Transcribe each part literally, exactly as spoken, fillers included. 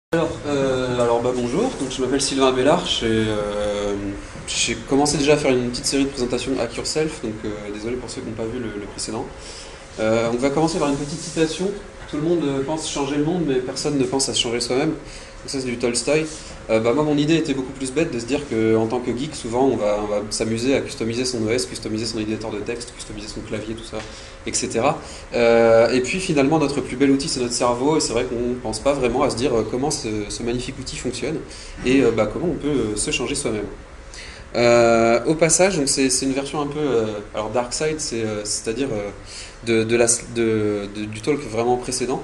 Alors, euh, alors bah, bonjour, donc je m'appelle Sylvain Bellard, j'ai euh, j'ai commencé déjà à faire une petite série de présentations Hack Yourself, donc euh, désolé pour ceux qui n'ont pas vu le, le précédent. Euh, on va commencer par une petite citation. Tout le monde euh, pense changer le monde, mais personne ne pense à se changer soi-même. Donc ça c'est du Tolstoï. Euh, bah, moi mon idée était beaucoup plus bête de se dire qu'en tant que geek, souvent on va, on va s'amuser à customiser son O S, customiser son éditeur de texte, customiser son clavier, tout ça, et cetera. Euh, et puis finalement notre plus bel outil c'est notre cerveau, et c'est vrai qu'on ne pense pas vraiment à se dire euh, comment ce, ce magnifique outil fonctionne, et euh, bah, comment on peut euh, se changer soi-même. Euh, au passage, donc c'est c'est une version un peu, euh, alors dark side, c'est euh, c'est-à-dire euh, de, de la, de, de- du talk vraiment précédent.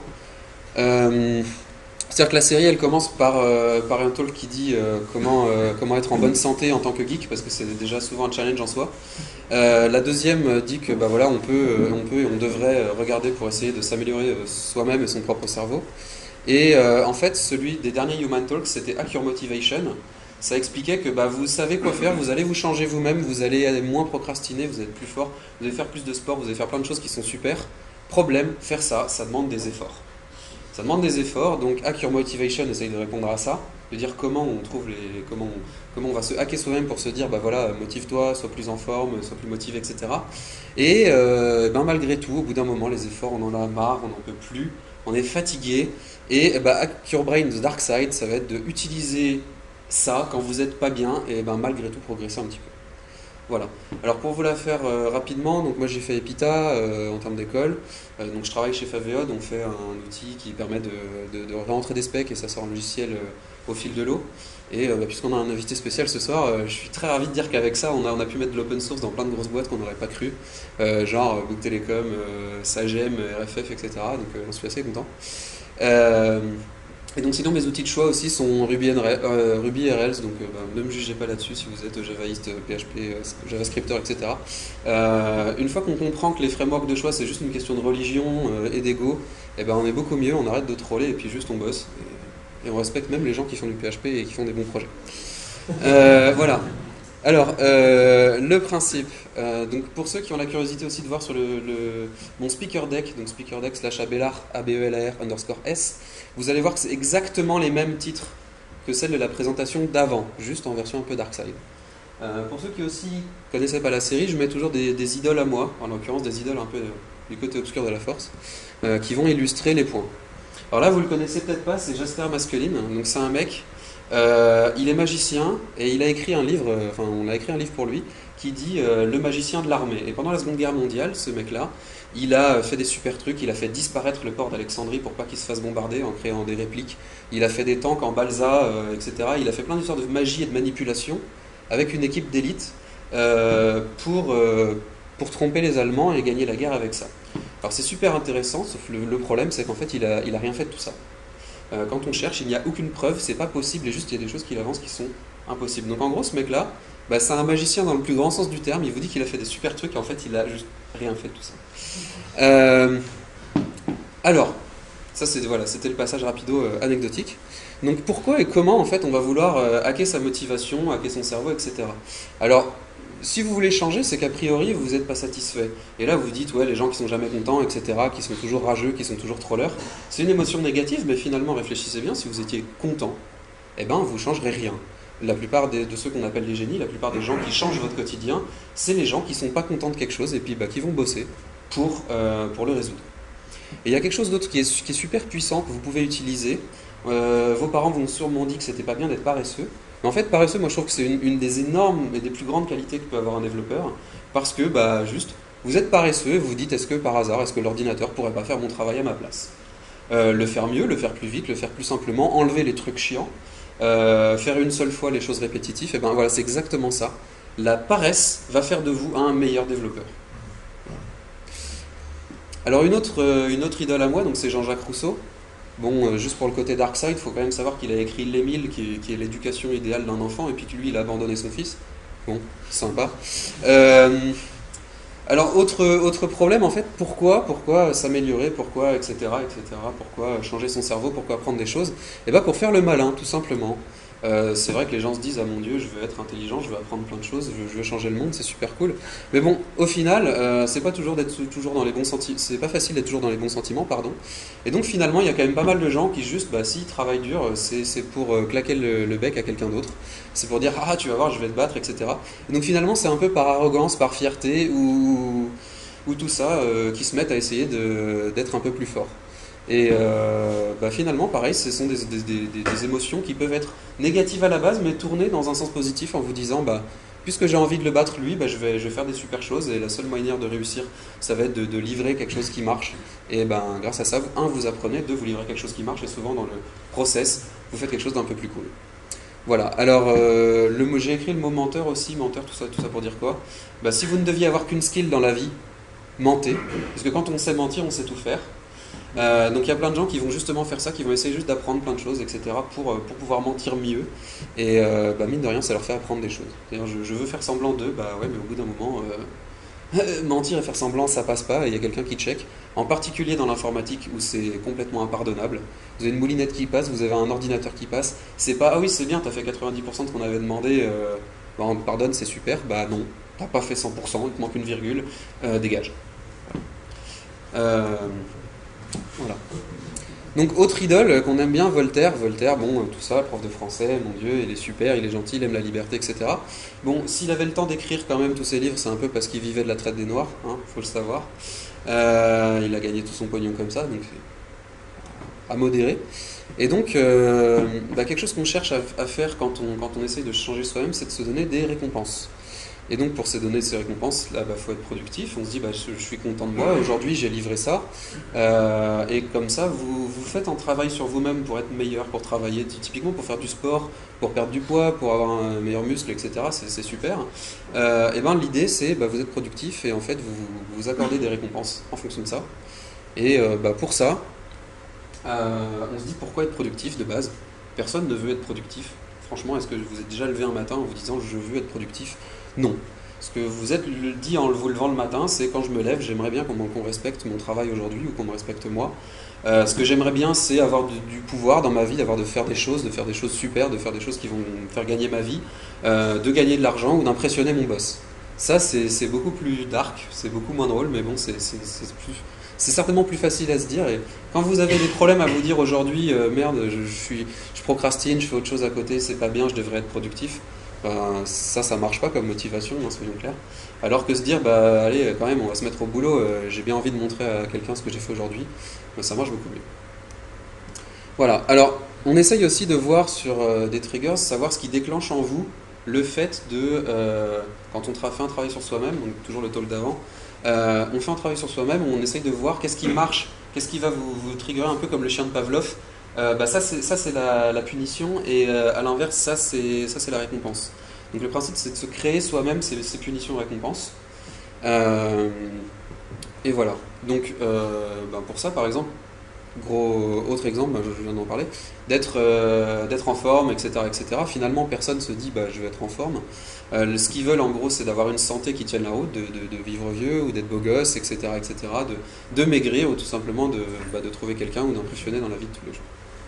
Euh, C'est-à-dire que la série, elle commence par, euh, par un talk qui dit euh, comment, euh, comment être en bonne santé en tant que geek, parce que c'est déjà souvent un challenge en soi. Euh, la deuxième euh, dit que bah voilà, on peut, euh, on peut et on devrait euh, regarder pour essayer de s'améliorer euh, soi-même et son propre cerveau. Et euh, en fait, celui des derniers Human Talks, c'était Hack Your Motivation. Ça expliquait que bah, vous savez quoi faire, vous allez vous changer vous-même, vous allez moins procrastiner, vous allez être plus fort, vous allez faire plus de sport, vous allez faire plein de choses qui sont super. Problème, faire ça, ça demande des efforts. Ça demande des efforts, donc Hack Your Motivation essaye de répondre à ça, de dire comment on trouve les, comment on, comment on va se hacker soi-même pour se dire bah voilà, motive-toi, sois plus en forme, sois plus motivé, et cetera. Et euh, ben malgré tout, au bout d'un moment, les efforts, on en a marre, on n'en peut plus, on est fatigué, et bah, Hack Your Brain The Dark Side, ça va être de utiliser ça quand vous n'êtes pas bien, et ben malgré tout progresser un petit peu. Voilà. Alors pour vous la faire euh, rapidement, donc moi j'ai fait EPITA euh, en termes d'école. Euh, donc je travaille chez Faveo, on fait un outil qui permet de, de, de rentrer des specs et ça sort un logiciel euh, au fil de l'eau. Et euh, bah, puisqu'on a un invité spécial ce soir, euh, je suis très ravi de dire qu'avec ça, on a, on a pu mettre de l'open source dans plein de grosses boîtes qu'on n'aurait pas cru, euh, genre Bouygues Télécom, euh, Sagem, R F F, et cetera. Donc euh, j'en suis assez content. Euh, et donc sinon mes outils de choix aussi sont Ruby, and Ra- euh, Ruby et Rails, donc euh, bah, ne me jugez pas là-dessus si vous êtes javaïste, P H P, euh, JavaScripter, et cetera. Euh, une fois qu'on comprend que les frameworks de choix c'est juste une question de religion euh, et d'ego, eh ben, on est beaucoup mieux, on arrête de troller et puis juste on bosse. Et, et on respecte même les gens qui font du P H P et qui font des bons projets. Euh, voilà. Alors, euh, le principe, euh, donc pour ceux qui ont la curiosité aussi de voir sur le, le- mon speaker deck, donc speaker deck slash abelard, A B E L A R underscore S, vous allez voir que c'est exactement les mêmes titres que celle de la présentation d'avant, juste en version un peu dark side. Euh, pour ceux qui aussi connaissaient pas la série, je mets toujours des, des idoles à moi, en l'occurrence des idoles un peu euh, du côté obscur de la force, euh, qui vont illustrer les points. Alors là, vous le connaissez peut-être pas, c'est Jasper Masculine, donc c'est un mec. Euh, il est magicien et il a écrit un livre, euh, enfin on a écrit un livre pour lui qui dit euh, Le magicien de l'armée. Et pendant la Seconde Guerre mondiale, ce mec-là, il a fait des super trucs, il a fait disparaître le port d'Alexandrie pour pas qu'il se fasse bombarder en créant des répliques. Il a fait des tanks en balsa, euh, et cetera. Il a fait plein d'histoires de magie et de manipulation avec une équipe d'élite euh, pour, euh, pour tromper les Allemands et gagner la guerre avec ça. Alors c'est super intéressant, sauf le, le problème c'est qu'en fait il a, il a rien fait de tout ça. Euh, quand on cherche, il n'y a aucune preuve, c'est pas possible, et juste il y a des choses qu'il avance qui sont impossibles. Donc en gros, ce mec-là, bah, c'est un magicien dans le plus grand sens du terme, il vous dit qu'il a fait des super trucs, et en fait il a juste rien fait de tout ça. Euh, alors, ça c'est voilà, c'était le passage rapido euh, anecdotique. Donc pourquoi et comment en fait on va vouloir euh, hacker sa motivation, hacker son cerveau, et cetera. Alors, si vous voulez changer, c'est qu'a priori vous n'êtes pas satisfait. Et là vous dites ouais les gens qui sont jamais contents, et cetera, qui sont toujours rageux, qui sont toujours trollers, c'est une émotion négative, mais finalement réfléchissez bien, si vous étiez content, eh ben vous changerez rien. La plupart des- de ceux qu'on appelle les génies, la plupart des gens qui changent votre quotidien, c'est les gens qui sont pas contents de quelque chose et puis bah, qui vont bosser pour, euh, pour le résoudre. Et il y a quelque chose d'autre qui est, qui est super puissant que vous pouvez utiliser. Euh, vos parents vous ont sûrement dit que c'était pas bien d'être paresseux. Mais en fait, paresseux, moi je trouve que c'est une, une des énormes et des plus grandes qualités que peut avoir un développeur. Parce que, bah, juste, vous êtes paresseux, vous vous dites est-ce que par hasard, est-ce que l'ordinateur pourrait pas faire mon travail à ma place. Euh, le faire mieux, le faire plus vite, le faire plus simplement, enlever les trucs chiants, euh, faire une seule fois les choses répétitives, et ben voilà, c'est exactement ça. La paresse va faire de vous un meilleur développeur. Alors une autre, euh, une autre idole à moi, donc c'est Jean-Jacques Rousseau. Bon, euh, juste pour le côté dark side, il faut quand même savoir qu'il a écrit L'Émile, qui, qui est l'éducation idéale d'un enfant, et puis que lui, il a abandonné son fils. Bon, sympa. Euh, alors, autre, autre problème, en fait, pourquoi, pourquoi s'améliorer, pourquoi, et cetera, et cetera, pourquoi changer son cerveau, pourquoi apprendre des choses? Eh bien, pour faire le malin, tout simplement. Euh, c'est vrai que les gens se disent, ah mon Dieu, je veux être intelligent, je veux apprendre plein de choses, je veux, je veux changer le monde, c'est super cool. Mais bon, au final, euh, c'est pas toujours d'être toujours dans les bons sentiments, c'est pas facile d'être toujours dans les bons sentiments, pardon. Et donc finalement, il y a quand même pas mal de gens qui juste, bah s'ils travaillent dur, c'est c'est pour euh, claquer le, le bec à quelqu'un d'autre. C'est pour dire, ah tu vas voir, je vais te battre, et cetera. Et donc finalement, c'est un peu par arrogance, par fierté, ou, ou tout ça, euh, qui se mettent à essayer de- d'être un peu plus fort. Et euh, bah, finalement, pareil, ce sont des, des- des- des émotions qui peuvent être négatives à la base, mais tournées dans un sens positif en vous disant, bah, puisque j'ai envie de le battre lui, bah, je vais, je vais faire des super choses et la seule manière de réussir, ça va être de, de livrer quelque chose qui marche. Et ben, grâce à ça, un, vous apprenez, deux, vous livrez quelque chose qui marche et souvent dans le process, vous faites quelque chose d'un peu plus cool. Voilà, alors euh, le mot- j'ai écrit le mot menteur aussi, menteur, tout ça, tout ça pour dire quoi? Bah, si vous ne deviez avoir qu'une skill dans la vie, mentez, parce que quand on sait mentir, on sait tout faire. Euh, donc il y a plein de gens qui vont justement faire ça, qui vont essayer juste d'apprendre plein de choses, et cetera pour, euh, pour pouvoir mentir mieux. Et euh, bah, mine de rien, ça leur fait apprendre des choses. C'est-à-dire, je, je veux faire semblant d'eux, bah ouais, mais au bout d'un moment, euh, mentir et faire semblant, ça passe pas, et il y a quelqu'un qui check. En particulier dans l'informatique où c'est complètement impardonnable. Vous avez une moulinette qui passe, vous avez un ordinateur qui passe. C'est pas, ah oui, c'est bien, t'as fait quatre-vingt-dix pour cent de ce qu'on avait demandé, euh, bah, on te pardonne, c'est super. Bah non, t'as pas fait cent pour cent, il te manque une virgule, euh, dégage. Euh, voilà. Donc, autre idole euh, qu'on aime bien, Voltaire. Voltaire, bon, euh, tout ça, prof de français, mon Dieu, il est super, il est gentil, il aime la liberté, et cetera. Bon, s'il avait le temps d'écrire quand même tous ses livres, c'est un peu parce qu'il vivait de la traite des Noirs, hein, faut le savoir. Euh, il a gagné tout son pognon comme ça, donc c'est à modérer. Et donc, euh, bah, quelque chose qu'on cherche à, à faire quand on, quand on essaye de changer soi-même, c'est de se donner des récompenses. Et donc pour se donner ces récompenses, là, bah, faut être productif. On se dit, bah, je, je suis content de moi, aujourd'hui j'ai livré ça. Euh, et comme ça, vous, vous faites un travail sur vous-même pour être meilleur, pour travailler, typiquement pour faire du sport, pour perdre du poids, pour avoir un meilleur muscle, et cetera. C'est c'est super. Euh, et ben l'idée c'est, bah, vous êtes productif et en fait vous vous vous accordez des récompenses en fonction de ça. Et euh, bah, pour ça, euh, on se dit pourquoi être productif de base? Personne ne veut être productif. Franchement, est-ce que vous êtes déjà levé un matin en vous disant je veux être productif? Non. Ce que vous êtes le- dit en vous levant le matin, c'est quand je me lève, j'aimerais bien qu'on qu'on respecte mon travail aujourd'hui ou qu'on me respecte moi. Euh, ce que j'aimerais bien, c'est avoir du, du pouvoir dans ma vie, d'avoir de faire des choses, de faire des choses super, de faire des choses qui vont me faire gagner ma vie, euh, de gagner de l'argent ou d'impressionner mon boss. Ça, c'est c'est beaucoup plus dark, c'est beaucoup moins drôle, mais bon, c'est c'est- c'est plus, c'est certainement plus facile à se dire. Et quand vous avez des problèmes à vous dire aujourd'hui, euh, merde, je, je suis, je procrastine, je fais autre chose à côté, c'est pas bien, je devrais être productif. Ben, ça, ça marche pas comme motivation, hein, soyons clairs. Alors que se dire, bah allez, quand même, on va se mettre au boulot, euh, j'ai bien envie de montrer à quelqu'un ce que j'ai fait aujourd'hui, ben, ça marche beaucoup mieux. Voilà, alors on essaye aussi de voir sur euh, des triggers, savoir ce qui déclenche en vous le fait de, euh, quand on tra- fait un travail sur soi-même, donc toujours le talk d'avant, euh, on fait un travail sur soi-même, on essaye de voir qu'est-ce qui marche, qu'est-ce qui va vous, vous triggerer un peu comme le chien de Pavlov. Euh, bah ça c'est ça c'est la, la punition et euh, à l'inverse ça c'est ça c'est la récompense. Donc le principe c'est de se créer soi-même ces, ces punitions et récompenses. Euh, et voilà. Donc euh, ben, pour ça par exemple, gros autre exemple, ben, je viens d'en parler, d'être euh, d'être en forme, et cetera, et cetera. Finalement personne se dit bah je vais être en forme. Euh, ce qu'ils veulent en gros c'est d'avoir une santé qui tienne la route, de, de- de vivre vieux ou d'être beau gosse, et cetera, et cetera. De, de maigrir ou tout simplement de, bah, de trouver quelqu'un ou d'impressionner dans la vie de tous les jours.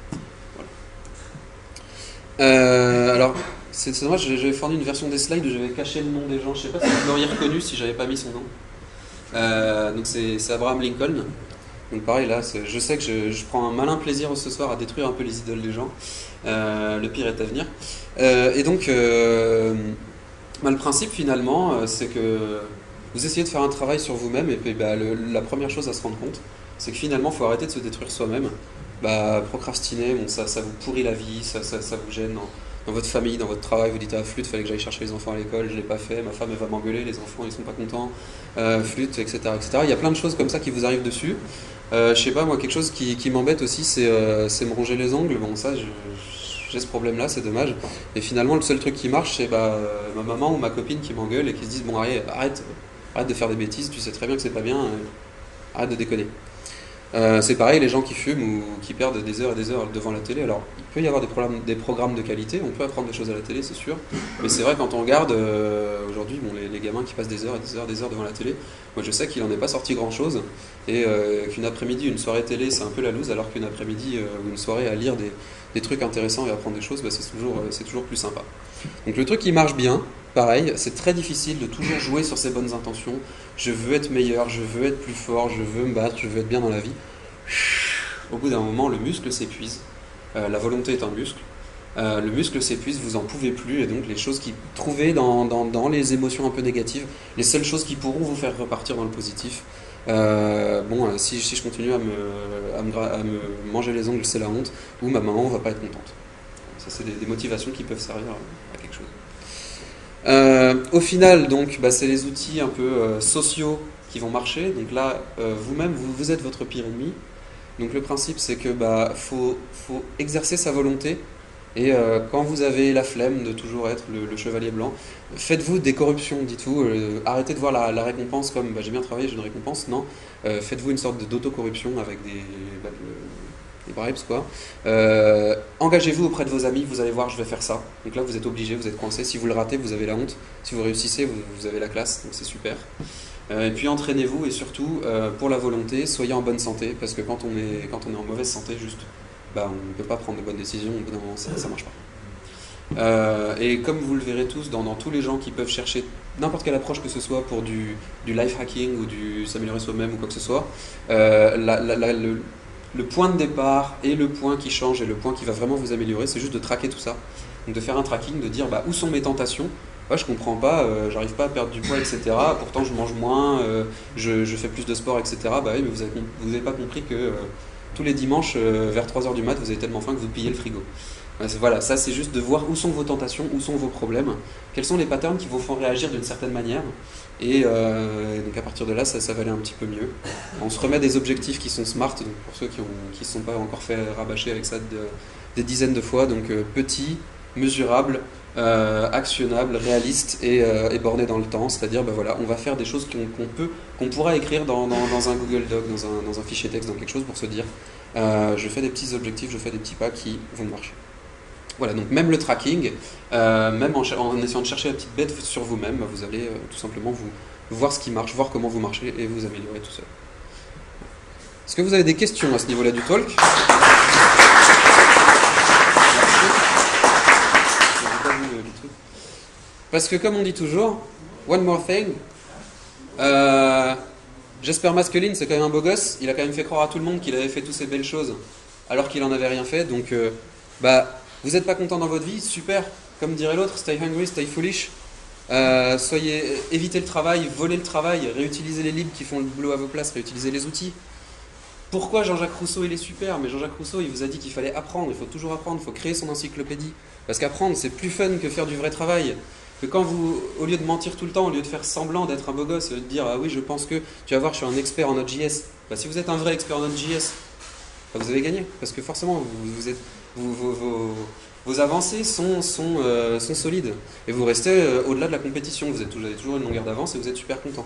Euh, alors, c'est c'est dommage, j'avais fourni une version des slides où j'avais caché le nom des gens. Je sais pas si vous l'auriez reconnu si j'avais pas mis son nom. Euh, donc c'est c'est Abraham Lincoln. Donc pareil là, c'est- je sais que je, je prends un malin plaisir ce soir à détruire un peu les idoles des gens. Euh, le pire est à venir. Euh, et donc, euh, bah, le principe finalement, euh, c'est que vous essayez de faire un travail sur vous-même et puis bah, le- la première chose à se rendre compte, c'est que finalement, il faut arrêter de se détruire soi-même. Bah, procrastiner, bon, ça, ça vous pourrit la vie, ça, ça, ça vous gêne dans, dans votre famille, dans votre travail. Vous dites ah flûte, fallait que j'aille chercher les enfants à l'école, je l'ai pas fait, ma femme elle va m'engueuler, les enfants ils sont pas contents, euh, flûte, et cetera, et cetera. Il y a plein de choses comme ça qui vous arrivent dessus. Euh, je sais pas, moi quelque chose qui, qui m'embête aussi, c'est euh, c'est me ronger les ongles. Bon ça, je- j'ai ce problème-là, c'est dommage. Et finalement, le seul truc qui marche, c'est bah, euh, ma maman ou ma copine qui m'engueule et qui se disent bon allez, arrête, arrête de faire des bêtises, tu sais très bien que c'est pas bien, euh, arrête de déconner. Euh, c'est pareil, les gens qui fument ou qui perdent des heures et des heures devant la télé. Alors, il peut y avoir des programmes, des programmes de qualité, on peut apprendre des choses à la télé, c'est sûr. Mais c'est vrai, quand on regarde euh, aujourd'hui, bon, les, les gamins qui passent des heures et des heures et des heures devant la télé, moi je sais qu'il n'en est pas sorti grand-chose. Et euh, qu'une après-midi, une soirée télé, c'est un peu la loose, alors qu'une après-midi euh, ou une soirée à lire des, des trucs intéressants et à apprendre des choses, bah, c'est toujours, euh, c'est toujours plus sympa. Donc le truc qui marche bien, pareil, c'est très difficile de toujours jouer sur ses bonnes intentions. Je veux être meilleur, je veux être plus fort, je veux me battre, je veux être bien dans la vie. Au bout d'un moment, le muscle s'épuise. Euh, la volonté est un muscle. Euh, le muscle s'épuise, vous en pouvez plus, et donc les choses qui trouvez dans, dans, dans les émotions un peu négatives, les seules choses qui pourront vous faire repartir dans le positif. Euh, bon, euh, si, si je continue à me, à, me, à me manger les ongles, c'est la honte, ou ma maman va pas être contente. Ça, c'est des, des motivations qui peuvent servir à quelque chose. Euh, au final, donc, bah, c'est les outils un peu euh, sociaux qui vont marcher. Donc là, euh, vous-même, vous, vous êtes votre pire ennemi. Donc le principe, c'est que bah, faut, faut exercer sa volonté. Et euh, quand vous avez la flemme de toujours être le, le chevalier blanc, faites-vous des corruptions, dites-vous. Euh, arrêtez de voir la, la récompense comme bah, j'ai bien travaillé, j'ai une récompense. Non, euh, faites-vous une sorte d'autocorruption avec des, bah, des bribes, quoi. Euh, engagez-vous auprès de vos amis, vous allez voir, je vais faire ça. Donc là, vous êtes obligé, vous êtes coincé. Si vous le ratez, vous avez la honte. Si vous réussissez, vous, vous avez la classe. Donc c'est super. Euh, et puis entraînez-vous et surtout, euh, pour la volonté, soyez en bonne santé. Parce que quand on est, quand on est en mauvaise santé, juste, bah, on ne peut pas prendre de bonnes décisions. Au bout d'un moment, ça ne marche pas. Euh, et comme vous le verrez tous, dans, dans tous les gens qui peuvent chercher n'importe quelle approche que ce soit pour du, du life hacking ou du s'améliorer soi-même ou quoi que ce soit, euh, la, la, la, le, le point de départ et le point qui change et le point qui va vraiment vous améliorer, c'est juste de traquer tout ça. Donc de faire un tracking, de dire bah, où sont mes tentations. Ouais, je comprends pas, euh, j'arrive pas à perdre du poids, et cetera. Pourtant, je mange moins, euh, je, je fais plus de sport, et cetera. Bah oui, mais vous avez, vous avez pas compris que euh, tous les dimanches, euh, vers trois heures du mat, vous avez tellement faim que vous pillez le frigo. Voilà, ça c'est juste de voir où sont vos tentations, où sont vos problèmes, quels sont les patterns qui vous font réagir d'une certaine manière. Et euh, donc à partir de là, ça, ça va aller un petit peu mieux. On se remet des objectifs qui sont smart, donc pour ceux qui ne se sont pas encore fait rabâcher avec ça de, des dizaines de fois. Donc euh, petit, mesurable, euh, actionnable, réaliste et, euh, et borné dans le temps. C'est-à-dire, ben voilà, on va faire des choses qu'on qu'on peut, qu'on pourra écrire dans, dans, dans un Google Doc, dans un, dans un fichier texte, dans quelque chose pour se dire, euh, je fais des petits objectifs, je fais des petits pas qui vont marcher. Voilà, donc même le tracking, euh, même en, en essayant de chercher la petite bête sur vous-même, vous allez euh, tout simplement vous voir ce qui marche, voir comment vous marchez et vous améliorer tout seul. Est-ce que vous avez des questions à ce niveau-là du talk? Parce que comme on dit toujours, one more thing, euh, Jasper Masculine, c'est quand même un beau gosse, il a quand même fait croire à tout le monde qu'il avait fait toutes ces belles choses alors qu'il en avait rien fait, donc euh, bah vous n'êtes pas content dans votre vie, super, comme dirait l'autre, stay hungry, stay foolish. Euh, soyez, évitez le travail, volez le travail, réutilisez les libres qui font le boulot à vos places, réutilisez les outils. Pourquoi Jean-Jacques Rousseau il est super? Mais Jean-Jacques Rousseau il vous a dit qu'il fallait apprendre, il faut toujours apprendre, il faut créer son encyclopédie. Parce qu'apprendre c'est plus fun que faire du vrai travail. Que quand vous, au lieu de mentir tout le temps, au lieu de faire semblant d'être un beau gosse, au lieu de dire ah oui je pense que, tu vas voir je suis un expert en Node.js, bah, si vous êtes un vrai expert en Node.js, bah, vous avez gagné. Parce que forcément vous, vous êtes... Vous, vos, vos, vos avancées sont, sont, euh, sont solides et vous restez euh, au-delà de la compétition, vous, êtes, vous avez toujours une longueur d'avance et vous êtes super content.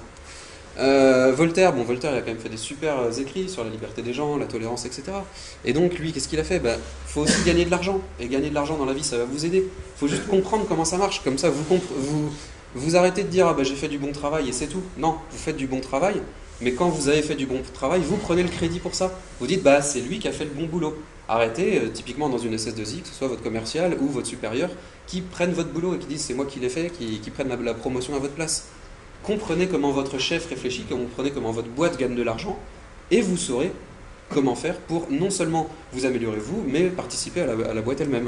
Euh, Voltaire, bon Voltaire il a quand même fait des super euh, écrits sur la liberté des gens, la tolérance, et cetera. Et donc lui, qu'est-ce qu'il a fait? Bah, faut aussi gagner de l'argent, et gagner de l'argent dans la vie ça va vous aider. Il faut juste comprendre comment ça marche, comme ça vous, vous, vous arrêtez de dire ah, bah, j'ai fait du bon travail et c'est tout. Non, vous faites du bon travail, mais quand vous avez fait du bon travail, vous prenez le crédit pour ça. Vous dites bah c'est lui qui a fait le bon boulot. Arrêtez, euh, typiquement dans une S S deux I, que ce soit votre commercial ou votre supérieur, qui prennent votre boulot et qui disent c'est moi qui l'ai fait, qui, qui prennent la, la promotion à votre place. Comprenez comment votre chef réfléchit, comprenez comment votre boîte gagne de l'argent, et vous saurez comment faire pour non seulement vous améliorer vous, mais participer à la, à la boîte elle-même.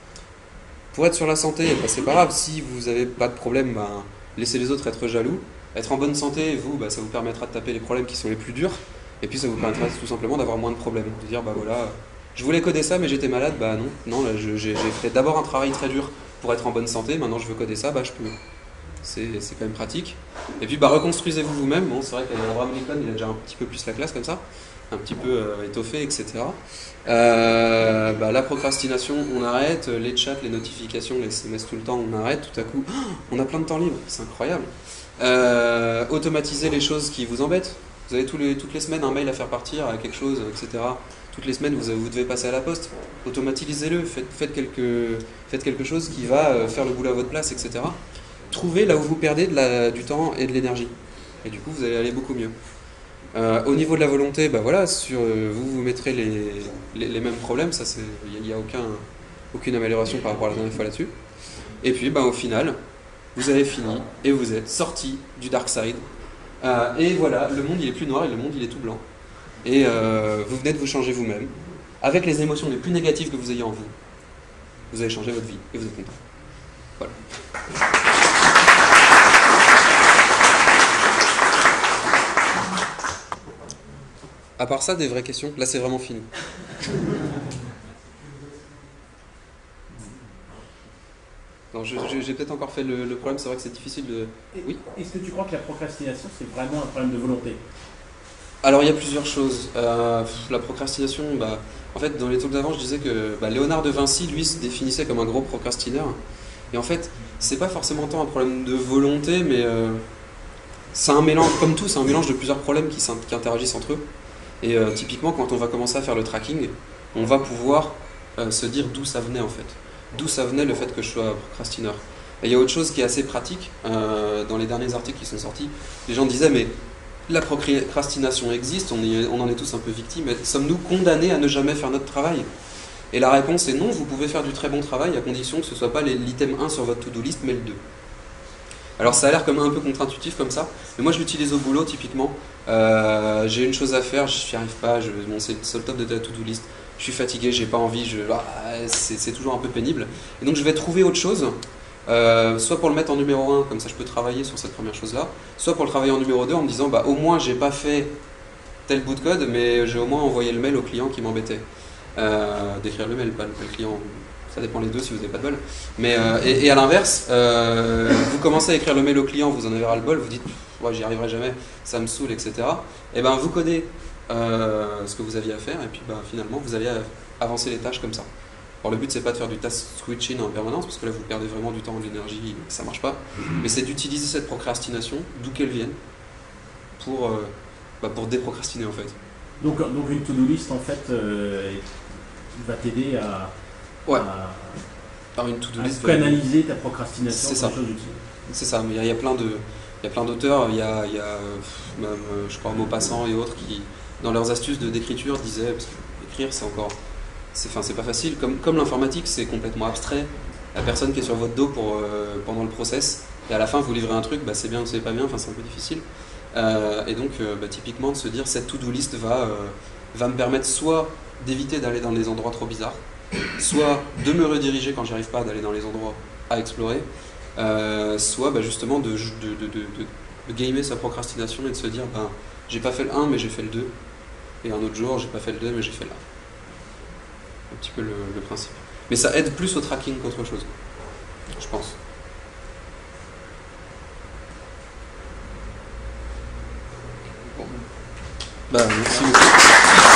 Pour être sur la santé, bah, c'est pas grave, si vous n'avez pas de problème, bah, laissez les autres être jaloux. Être en bonne santé, vous, bah, ça vous permettra de taper les problèmes qui sont les plus durs, et puis ça vous permettra tout simplement d'avoir moins de problèmes. De dire bah voilà, je voulais coder ça mais j'étais malade, bah non, non là, je, j'ai, j'ai fait d'abord un travail très dur pour être en bonne santé, maintenant je veux coder ça, bah je peux. C'est, c'est quand même pratique. Et puis bah reconstruisez-vous vous-même. Bon, c'est vrai qu'Abraham Lincoln il a déjà un petit peu plus la classe comme ça, un petit peu euh, étoffé, et cetera. Euh, bah, la procrastination, on arrête. Les chats, les notifications, les S M S tout le temps, on arrête. Tout à coup, oh, on a plein de temps libre, c'est incroyable. Euh, automatiser les choses qui vous embêtent. Vous avez tous les, toutes les semaines un mail à faire partir à quelque chose, et cetera. Toutes les semaines, vous, vous devez passer à la poste. Automatisez-le, faites, faites, quelque, faites quelque chose qui va faire le boulot à votre place, et cetera. Trouvez là où vous perdez de la, du temps et de l'énergie. Et du coup, vous allez aller beaucoup mieux. Euh, au niveau de la volonté, bah voilà, sur, euh, vous vous mettrez les, les, les mêmes problèmes. Ça, il n'y a, a aucun, aucune amélioration par rapport à la dernière fois là-dessus. Et puis, bah, au final, vous avez fini et vous êtes sorti du dark side. Euh, et voilà, le monde il est plus noir et le monde il est tout blanc. Et euh, vous venez de vous changer vous-même, avec les émotions les plus négatives que vous ayez en vous. Vous avez changé votre vie et vous êtes content. Voilà. À part ça, des vraies questions. Là, c'est vraiment fini. Non, je, je, j'ai peut-être encore fait le, le problème, c'est vrai que c'est difficile de... Oui. Est-ce que tu crois que la procrastination, c'est vraiment un problème de volonté? Alors, il y a plusieurs choses. Euh, la procrastination, bah, en fait, dans les talks d'avant, je disais que bah, Léonard de Vinci, lui, se définissait comme un gros procrastineur. Et en fait, c'est pas forcément tant un problème de volonté, mais euh, c'est un mélange, comme tout, c'est un mélange de plusieurs problèmes qui, qui interagissent entre eux. Et euh, typiquement, quand on va commencer à faire le tracking, on va pouvoir euh, se dire d'où ça venait, en fait. D'où ça venait le fait que je sois procrastineur. Et il y a autre chose qui est assez pratique, euh, dans les derniers articles qui sont sortis, les gens disaient, mais la procrastination existe, on, est, on en est tous un peu victimes, mais sommes-nous condamnés à ne jamais faire notre travail? Et la réponse est non, vous pouvez faire du très bon travail à condition que ce ne soit pas l'item un sur votre to-do list, mais le deux. Alors ça a l'air comme un peu contre-intuitif comme ça, mais moi je l'utilise au boulot typiquement. Euh, j'ai une chose à faire, je n'y arrive pas, je, bon, c'est sur le top de la to-do list. Je suis fatigué, j'ai pas envie, je, ah, c'est, c'est toujours un peu pénible. Et donc je vais trouver autre chose, euh, soit pour le mettre en numéro un, comme ça je peux travailler sur cette première chose-là, soit pour le travailler en numéro deux en me disant, bah au moins j'ai pas fait tel bout de code, mais j'ai au moins envoyé le mail au client qui m'embêtait. Euh, d'écrire le mail, pas le client, ça dépend les deux si vous n'avez pas de bol. Mais, euh, et, et à l'inverse, euh, vous commencez à écrire le mail au client, vous en avez ras le bol, vous dites, ouais, j'y arriverai jamais, ça me saoule, et cetera. Et ben vous codez Euh, ce que vous aviez à faire et puis bah, finalement vous allez avancer les tâches comme ça. Alors le but c'est pas de faire du task switching en permanence parce que là vous perdez vraiment du temps et de l'énergie, ça marche pas, mais c'est d'utiliser cette procrastination, d'où qu'elle vienne, pour, euh, bah, pour déprocrastiner en fait. Donc, donc une to-do list en fait euh, va t'aider à, ouais. à, Alors une to-do à list, canaliser ta procrastination c'est sur ça. des choses utiles. C'est ça, mais il y, y a plein de il y a plein d'auteurs, il y a, il y a même je crois Maupassant et autres qui dans leurs astuces de d'écriture disaient, parce qu'écrire c'est encore, c'est, enfin, c'est pas facile, comme, comme l'informatique c'est complètement abstrait, la personne qui est sur votre dos pour, euh, pendant le process, et à la fin vous livrez un truc, bah, c'est bien ou c'est pas bien, enfin c'est un peu difficile. Euh, et donc euh, bah, typiquement de se dire cette to-do list va, euh, va me permettre soit d'éviter d'aller dans des endroits trop bizarres, soit de me rediriger quand j'y arrive pas, d'aller dans les endroits à explorer, euh, soit bah, justement de, de, de, de, de gamer sa procrastination et de se dire ben, j'ai pas fait le un mais j'ai fait le deux. Et un autre jour, j'ai pas fait le deux, mais j'ai fait là. Un petit peu le, le principe. Mais ça aide plus au tracking qu'autre chose, je pense. Bon. Bah, merci beaucoup.